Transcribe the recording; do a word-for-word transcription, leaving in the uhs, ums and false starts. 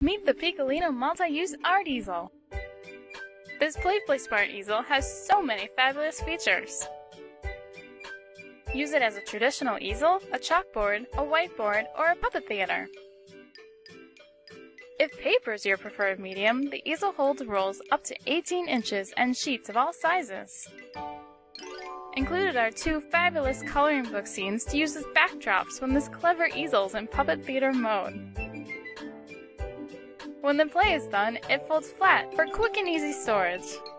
Meet the P'kolino Multi-Use Art Easel. This playfully smart easel has so many fabulous features. Use it as a traditional easel, a chalkboard, a whiteboard, or a puppet theater. If paper is your preferred medium, the easel holds rolls up to eighteen inches and sheets of all sizes. Included are two fabulous coloring book scenes to use as backdrops when this clever easel's in puppet theater mode. When the play is done, it folds flat for quick and easy storage.